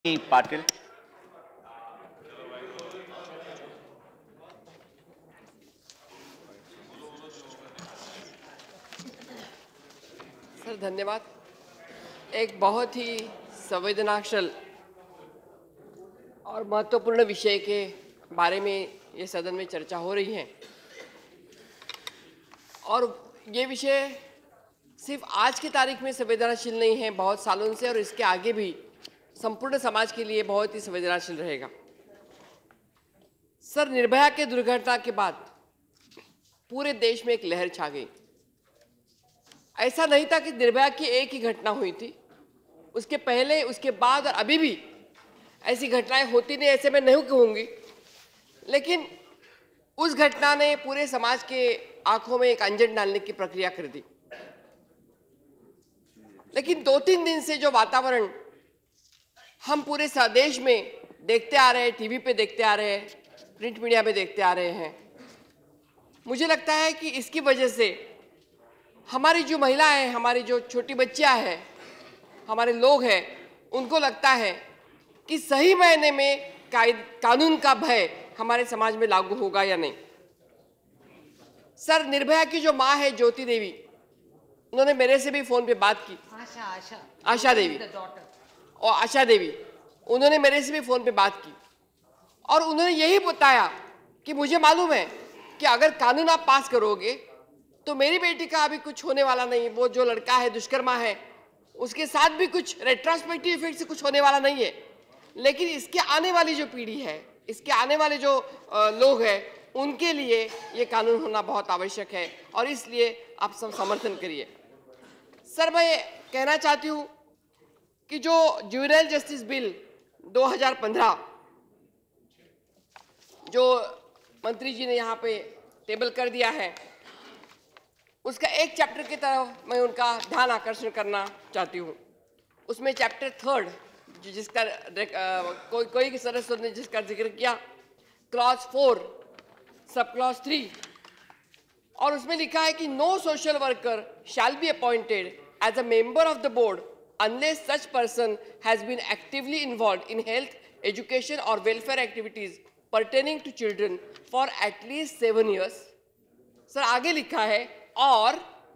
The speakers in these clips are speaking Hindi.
Patil. सर धन्यवाद। एक बहुत ही संवेदनशील और महत्वपूर्ण विषय के बारे में ये सदन में चर्चा हो रही है और ये विषय सिर्फ आज की तारीख में संवेदनशील नहीं है, बहुत सालों से और इसके आगे भी संपूर्ण समाज के लिए बहुत ही संवेदनशील रहेगा। सर, निर्भया के दुर्घटना के बाद पूरे देश में एक लहर छा गई। ऐसा नहीं था कि निर्भया की एक ही घटना हुई थी, उसके पहले, उसके बाद और अभी भी ऐसी घटनाएं होती नहीं, ऐसे मैं नहीं कहूँगी, लेकिन उस घटना ने पूरे समाज के आंखों में एक अंजन डालने की प्रक्रिया कर दी। लेकिन 2-3 दिन से जो वातावरण हम पूरे देश में देखते आ रहे हैं, टीवी पे देखते आ रहे हैं, प्रिंट मीडिया में देखते आ रहे हैं, मुझे लगता है कि इसकी वजह से हमारी जो महिलाएं, हमारी जो छोटी बच्चियां हैं, हमारे लोग हैं, उनको लगता है कि सही मायने में कानून का भय हमारे समाज में लागू होगा या नहीं। सर, निर्भया की जो माँ है ज्योति देवी, उन्होंने मेरे से भी फोन पे बात की। आशा देवी और आशा देवी, उन्होंने मेरे से भी फोन पे बात की और उन्होंने यही बताया कि मुझे मालूम है कि अगर कानून आप पास करोगे तो मेरी बेटी का अभी कुछ होने वाला नहीं है। वो जो लड़का है, दुष्कर्मा है, उसके साथ भी कुछ रेट्रोस्पेक्टिव इफेक्ट से कुछ होने वाला नहीं है, लेकिन इसके आने वाली जो पीढ़ी है, इसके आने वाले जो लोग हैं, उनके लिए ये कानून होना बहुत आवश्यक है और इसलिए आप सब समर्थन करिए। सर, मैं कहना चाहती हूँ कि जो जुवेनाइल जस्टिस बिल 2015 जो मंत्री जी ने यहाँ पे टेबल कर दिया है, उसका एक चैप्टर की तरफ मैं उनका ध्यान आकर्षण करना चाहती हूँ। उसमें चैप्टर 3 जिसका कोई सदस्य ने जिसका जिक्र किया, क्लॉज 4 सब क्लॉज 3, और उसमें लिखा है कि no social worker shall be appointed as a member of the board unless such person has been actively involved in health, education or welfare activities pertaining to children for at least 7 years. Sir, आगे लिखा है और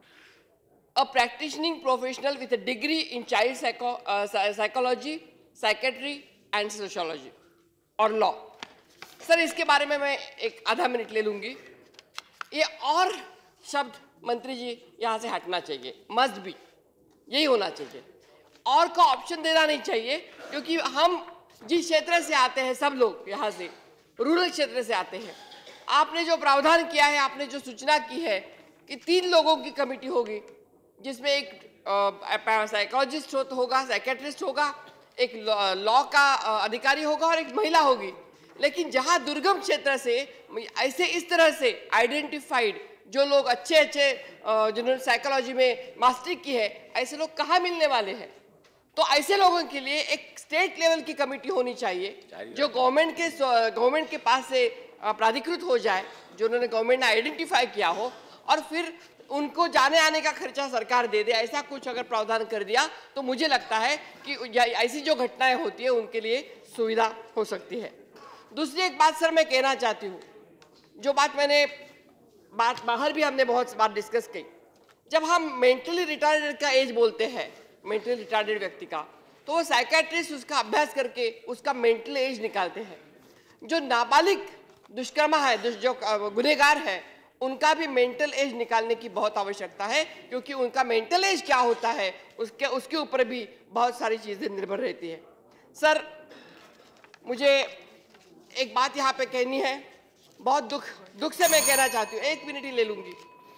a practicing professional with a degree in child psychology, psychiatry and sociology और law. सर, इसके बारे में मैं एक आधा मिनट ले लूंगी। ये और शब्द मंत्री जी यहाँ से हटना चाहिए, मस्ट बी, यही होना चाहिए, और का ऑप्शन देना नहीं चाहिए, क्योंकि हम जिस क्षेत्र से आते हैं, सब लोग यहाँ से रूरल क्षेत्र से आते हैं। आपने जो प्रावधान किया है, आपने जो सूचना की है कि 3 लोगों की कमेटी होगी, जिसमें एक साइकोलॉजिस्ट होगा, साइकेट्रिस्ट होगा, एक लॉ का अधिकारी होगा और एक महिला होगी। लेकिन जहाँ दुर्गम क्षेत्र से ऐसे इस तरह से आइडेंटिफाइड जो लोग अच्छे जिन्होंने साइकोलॉजी में मास्टरी की है, ऐसे लोग कहाँ मिलने वाले हैं? तो ऐसे लोगों के लिए एक स्टेट लेवल की कमेटी होनी चाहिए जो गवर्नमेंट के पास से प्राधिकृत हो जाए, जो उन्होंने गवर्नमेंट ने आइडेंटिफाई किया हो, और फिर उनको जाने आने का खर्चा सरकार दे दे। ऐसा कुछ अगर प्रावधान कर दिया तो मुझे लगता है कि ऐसी जो घटनाएं होती है उनके लिए सुविधा हो सकती है। दूसरी एक बात सर मैं कहना चाहती हूँ, जो बात मैंने बाहर भी हमने बहुत बार डिस्कस की, जब हम मेंटली रिटार्डेड का एज बोलते हैं, मेंटली रिटार्डेड व्यक्ति का, तो वो साइकेट्रिस्ट उसका अभ्यास करके उसका मेंटल एज निकालते हैं। जो नाबालिग दुष्कर्मा है, जो गुनहगार है, उनका भी मेंटल एज निकालने की बहुत आवश्यकता है, क्योंकि उनका मेंटल एज क्या होता है उसके ऊपर भी बहुत सारी चीज़ें निर्भर रहती है। सर, मुझे एक बात यहाँ पे कहनी है, बहुत दुख से मैं कहना चाहती हूँ, 1 मिनट ही ले लूंगी,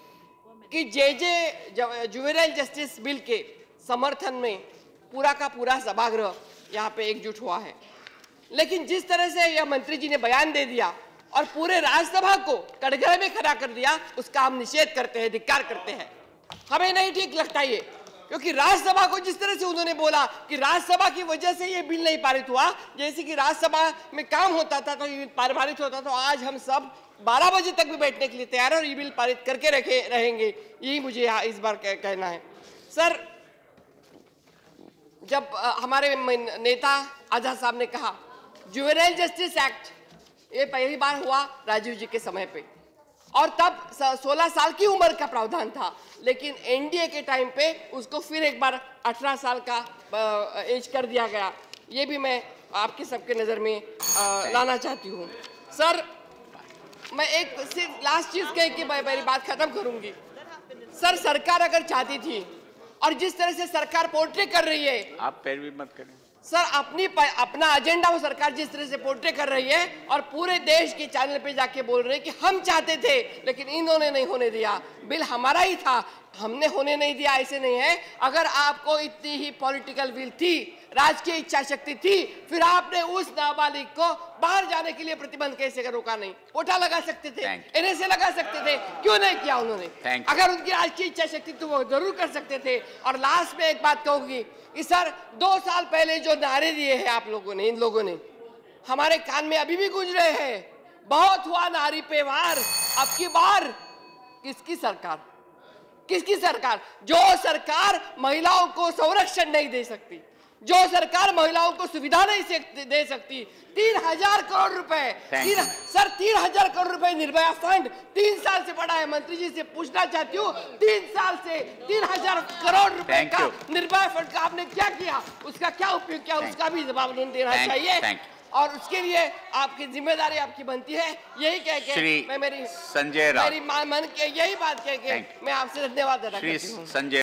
कि जुवेनाइल जस्टिस बिल के समर्थन में पूरा का पूरा सभागृह यहाँ पे एकजुट हुआ है, लेकिन जिस तरह से यह मंत्री जी ने बयान दे दिया और पूरे राज्यसभा को कटघरे में खड़ा कर दिया, उसका हम निषेध करते हैं, धिक्कार करते हैं। हमें नहीं ठीक लगता ये, क्योंकि राज्यसभा को जिस तरह से उन्होंने बोला कि राज्यसभा की वजह से ये बिल नहीं पारित हुआ, जैसे कि राज्यसभा में काम होता था तो ये पारित होता, तो आज हम सब 12 बजे तक भी बैठने के लिए तैयार है और ये बिल पारित करके रहेंगे। यही मुझे यहाँ इस बार कहना है। सर, जब हमारे नेता आजाद साहब ने कहा जुवेनाइल जस्टिस एक्ट, ये पहली बार हुआ राजीव जी के समय पे, और तब 16 साल की उम्र का प्रावधान था, लेकिन एनडीए के टाइम पे उसको फिर एक बार 18 साल का एज कर दिया गया। ये भी मैं आपके सबके नज़र में लाना चाहती हूँ। सर, मैं एक सिर्फ लास्ट चीज़ कह के मेरी बात खत्म करूँगी। सर, सरकार अगर चाहती थी, और जिस तरह से सरकार पोर्ट्रे कर रही है, आप पैरवी मत करें सर, अपना एजेंडा वो सरकार जिस तरह से पोर्ट्रे कर रही है और पूरे देश के चैनल पे जाके बोल रहे हैं कि हम चाहते थे लेकिन इन्होंने नहीं होने दिया, बिल हमारा ही था, हमने होने नहीं दिया, ऐसे नहीं है। अगर आपको इतनी ही पॉलिटिकल विल थी, राजकीय इच्छा शक्ति थी, फिर आपने उस नाबालिग को बाहर जाने के लिए प्रतिबंध कैसे रोका नहीं? कोटा लगा सकते थे, एनएसए लगा सकते थे, क्यों नहीं किया उन्होंने? अगर उनकी राजकीय इच्छा शक्ति तो वो जरूर कर सकते थे। और लास्ट में एक बात कहूंगी कि सर, 2 साल पहले जो नारे दिए हैं आप लोगों ने, इन लोगों ने, हमारे कान में अभी भी गूंज रहे हैं, बहुत हुआ नारी पे वार, अब की बार किसकी सरकार? किसकी सरकार? जो सरकार महिलाओं को संरक्षण नहीं दे सकती, जो सरकार महिलाओं को सुविधा नहीं दे सकती, 3,000 करोड़ रुपए, सर 3,000 करोड़ रुपए निर्भया फंड 3 साल से पड़ा है। मंत्री जी से पूछना चाहती हूँ, 3 साल से 3,000 करोड़ रुपए का निर्भया फंड का आपने क्या किया? उसका क्या उपयोग किया? उसका भी जवाब देना चाहिए, और उसके लिए आपकी जिम्मेदारी आपकी बनती है। यही कह के मैं मेरी मन के यही बात कह के मैं आपसे धन्यवाद अदा करती हूँ।